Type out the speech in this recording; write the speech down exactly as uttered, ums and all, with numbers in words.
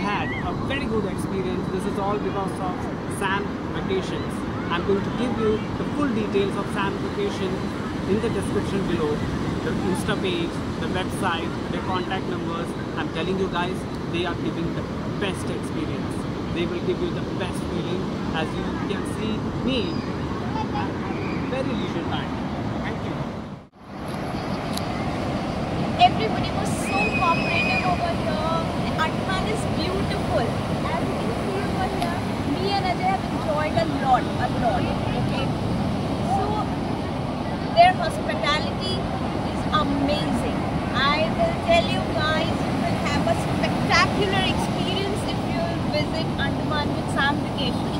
had a very good experience. This is all because of Sam Vacations. I'm going to give you the full details of Sam Vacations in the description below. The Insta page, the website, the contact numbers. I'm telling you guys, they are giving the best experience. They will give you the best feeling, as you can see me at very leisure time. Thank you. Everybody was so cooperative over here. Andaman is beautiful. As you can see over here, me and Ajay have enjoyed a lot, a lot. Okay, so their hospitality is amazing. I will tell you guys, you will have a spectacular experience if you visit Andaman with Sam Vacations.